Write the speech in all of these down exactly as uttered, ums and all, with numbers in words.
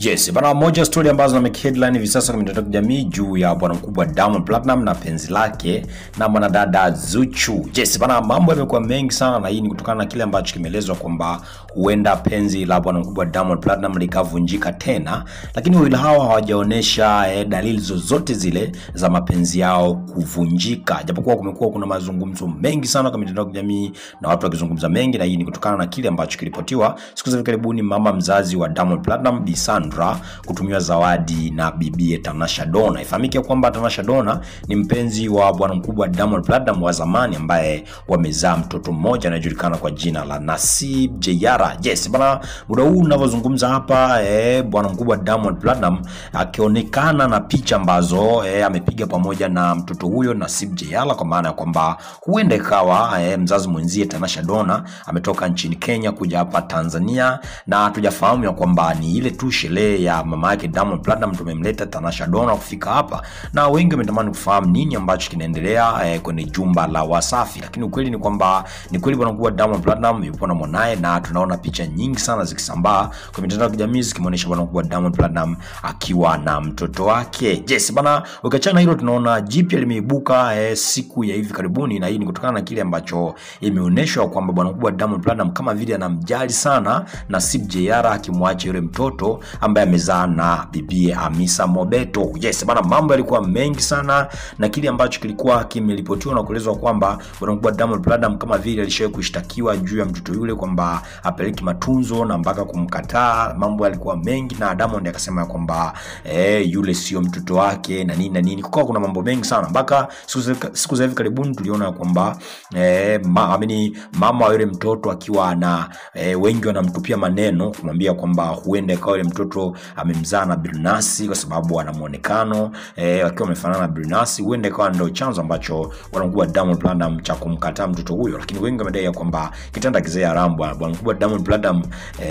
Yes, bana moja story ambazo na make headline hivi sasa kwenye mitandao ya kijamii juu ya bwana mkubwa Diamond Platnumz na penzi lake na mwanadada ZUCHU. Yes, bana mambo yamekuwa mengi sana na hii ni kutokana na kile ambacho kimeelezwa kwamba huenda penzi la bwana mkubwa Diamond Platnumz likavunjika tena, lakini wawili hawa hawajaonesha eh, dalili zozote zile za mapenzi yao kuvunjika. Japokuwa kumekuwa kuna mazungumzo mengi sana kwenye mitandao ya kijamii na watu wakizungumza mengi, na hii ni kutokana na kile ambacho kilipotiwa siku za karibuni mama mzazi wa Diamond Platnumz Bi kutumia zawadi na bibie Tanasha Donna. Ifahamike kwamba Tanasha Donna ni mpenzi wa bwana mkubwa Diamond Platnumz wa zamani ambaye wamezaa mtoto mmoja anajulikana kwa jina la NASEEB Jayara. Yes, bana muda huu ninavyozungumza hapa eh, bwana mkubwa Diamond Platnumz akionekana na picha ambazo eh, amepiga pamoja na mtoto huyo NASEEB Jayara, kwa maana kwamba huenda ikawa eh, mzazi mwenzie Tanasha Donna ametoka nchini Kenya kuja hapa Tanzania, na tujafahamu ya kwamba ni ile tu sherehe ya mama yake Diamond Platnumz tumemleta Tanasha Donna kufika hapa, na wengi wametamani kufahamu nini ambacho kinaendelea eh, kwenye jumba la Wasafi. Lakini ukweli ni kwamba ni kweli bwana mkubwa Diamond Platnumz yupo na mwanae, na tunaona picha nyingi sana zikisambaa kwa mitandao ya kijamii zikimuonesha bwana mkubwa Diamond Platnumz akiwa na mtoto wake. Yes, bana ukiachana hilo tunaona jipya limeibuka eh, siku ya hivi karibuni, na hii ni kutokana na kile ambacho imeonyeshwa kwamba bwana mkubwa Diamond Platnumz kama vile anamjali sana NASEEB Jayara akimwacha yule mtoto ambaye amezaa na bibie Hamisa Mobeto. Yes, bana mambo yalikuwa mengi sana, na kile ambacho kilikuwa kimeripotiwa na kuelezwa kwamba bwana mkubwa Diamond Platnumz kama vile alishawahi kushtakiwa juu ya mtoto yule kwamba apeleki matunzo na mpaka kumkataa. Mambo yalikuwa mengi na Diamond akasema kwamba eh yule sio mtoto wake na nini na nini. Kwa kuna mambo mengi sana mpaka siku za hivi karibuni tuliona kwamba eh ma, amini mama yule mtoto akiwa na eh, wengi wanamtupia maneno kumwambia kwamba huenda ikawa yule mtoto amemzaa na Brinasi kwa sababu ana muonekano eh akiwa amefanana na Brinasi, huenda ikawa ndio chanzo ambacho bwana mkubwa Diamond Platnumz cha kumkataa mtoto huyo. Lakini wengi wamedai kwamba kitanda kizee haramu bwana mkubwa Diamond Platnumz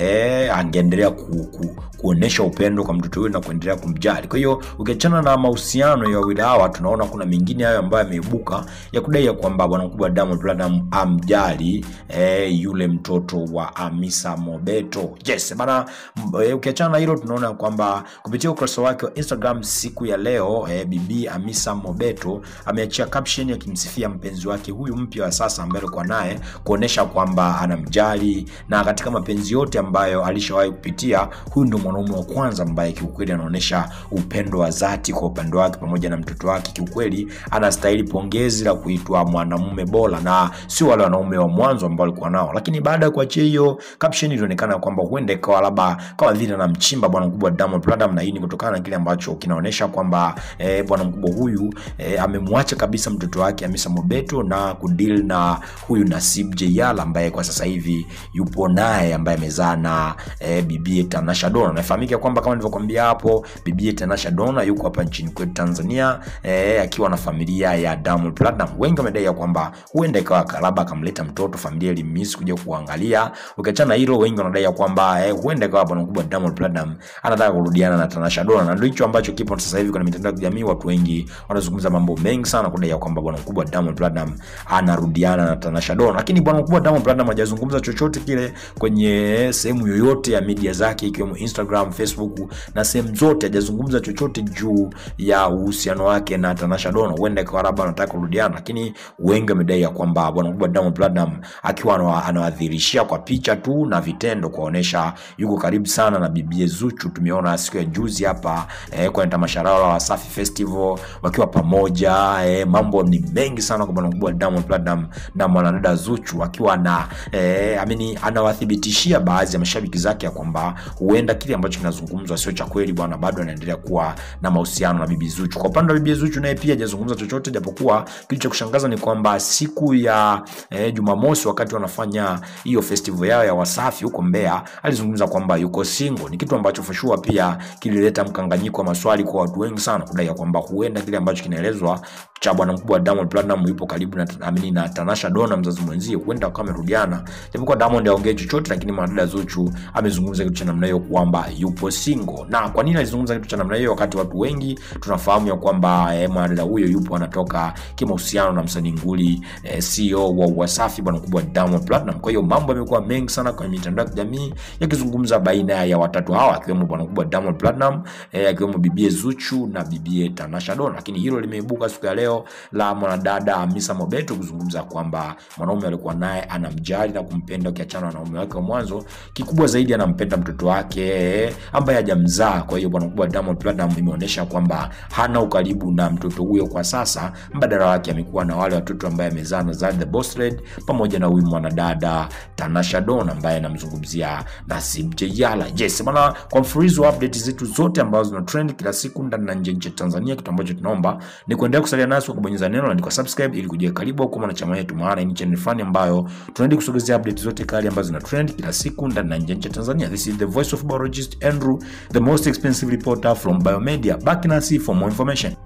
eh angeendelea ku, ku, kuonesha upendo kwa mtoto huyo na kuendelea kumjali. Kwa hiyo ukiachana na mahusiano ya wawili hawa, tunaona kuna mengine hayo ambayo yameibuka ya kudai kwamba bwana mkubwa Diamond Platnumz amjali eh yule mtoto wa Hamisa Mobeto. Yes, bana e, ukiachana hilo tunaona kwamba kupitia ukurasa wake wa Instagram siku ya leo eh, bibi Hamisa Mobeto ameachia caption ya kimsifia mpenzi wake huyu mpya wa sasa ambaye alikuwa naye, kuonesha kwamba anamjali, na katika mapenzi yote ambayo alishawahi kupitia huyu ndio mwanaume wa kwanza ambaye kiukweli anaonesha upendo wa dhati kwa upande wake pamoja na mtoto wake. Kiukweli anastahili pongezi la kuitwa mwanamume bora na sio wale wanaume wa mwanzo ambao alikuwa nao. Lakini baada ya kuachia hiyo caption ilionekana kwamba huenda ikawa labda kama vile anamchimba bwana mkubwa Diamond Platnumz, na hii ni kutokana na kile ambacho kinaonesha kwamba eh, bwana mkubwa huyu eh, amemwacha kabisa mtoto wake Hamisa Mobeto na kudeal na huyu NASEEB Jayara ambaye kwa sasa hivi yupo naye, ambaye amezaa na eh, bibie Tanasha Donna. Nafahamika kwamba kama nilivyokuambia hapo, bibie Tanasha Donna yuko hapa nchini kwetu Tanzania eh, akiwa na familia ya Diamond Platnumz. Wengi wamedai kwamba huenda ikawa labda akamleta mtoto, familia ilimisi kuja kuangalia. Ukiachana hilo, wengi wanadai kwamba eh, huenda ikawa bwana mkubwa Diamond Platnumz anataka kurudiana na Tanasha Donna, na ndio hicho ambacho kipo sasa hivi kwenye mitandao ya kijamii. Watu wengi wanazungumza mambo mengi sana kudai kwamba bwana mkubwa Diamond Platnumz anarudiana na Tanasha Donna. Lakini bwana mkubwa Diamond Platnumz hajazungumza chochote kile kwenye sehemu yoyote ya media zake ikiwemo Instagram, Facebook na sehemu zote, hajazungumza chochote juu ya uhusiano wake na Tanasha Donna. Huenda kwa labda anataka kurudiana, lakini wengi wamedai kwamba bwana mkubwa Diamond Platnumz akiwa anawadhirishia kwa picha tu na vitendo kuonesha yuko karibu sana na bibie ZUCHU. Tumeona siku ya juzi hapa eh, kwa tamasha la Wasafi Festival wakiwa pamoja. Eh, mambo ni mengi sana kwa bwana mkubwa Diamond Platnumz na mwanadada ZUCHU, akiwa na eh, amini anawathibitishia baadhi ya mashabiki zake kwamba huenda kile ambacho kinazungumzwa sio cha kweli bwana, bado anaendelea kuwa na mahusiano na bibi ZUCHU. Kwa upande wa bibi ZUCHU naye pia hajazungumza chochote, japokuwa kilicho kushangaza ni kwamba siku ya eh, Jumamosi wakati wanafanya hiyo festival yao ya Wasafi huko Mbeya, alizungumza kwamba yuko single. Ni kitu ambacho for sure pia kilileta mkanganyiko wa maswali kwa watu wengi sana, kudai kwamba huenda kile ambacho kinaelezwa cha bwana mkubwa Diamond Platnumz yupo karibu na amini na Tanasha Donna mzazi mwenzie, huenda kama amerudiana. Japokuwa Diamond haongei chochote, lakini mwanadada ZUCHU amezungumza kitu cha namna hiyo kwamba yupo single. Na kwa nini alizungumza kitu cha namna hiyo wakati watu wengi tunafahamu ya kwamba eh, mwanadada huyo yupo anatoka kimahusiano na msanii nguli eh, C E O wa Wasafi bwana mkubwa Diamond Platnumz. Kwa hiyo mambo yamekuwa mengi sana kwenye mitandao ya kijamii yakizungumza baina ya watatu hawa. akiwemo bwana mkubwa Diamond Platnumz, eh, akiwemo bibie ZUCHU na bibie Tanasha Donna. Lakini hilo limeibuka siku ya leo la mwanadada Hamisa Mobeto kuzungumza kwamba mwanaume alikuwa naye anamjali na kumpenda ukiachana na wanaume wake wa mwanzo, kikubwa zaidi anampenda mtoto wake ambaye hajamzaa. Kwa hiyo bwana mkubwa Diamond Platnumz imeonyesha kwamba hana ukaribu na mtoto huyo kwa sasa, mbadala wake amekuwa na wale watoto ambaye amezaa na Zaid the Boss Lady pamoja na huyu mwanadada Tanasha Donna ambaye anamzungumzia NASEEB Jayala. Yes bana, kwa mfululizo update zetu zote ambazo zina trend kila siku ndani na nje ya Tanzania, kitu ambacho tunaomba ni kuendelea kusalia nasi kwa kubonyeza neno na kwa subscribe ili kujia karibu kwa mwanachama wetu, maana ni channel fani ambayo tunaendelea kusogezea update zote kali ambazo zina trend kila siku ndani na nje ya Tanzania. This is the voice of biologist Andrew, the most expensive reporter from Biomedia. Back nasi for more information.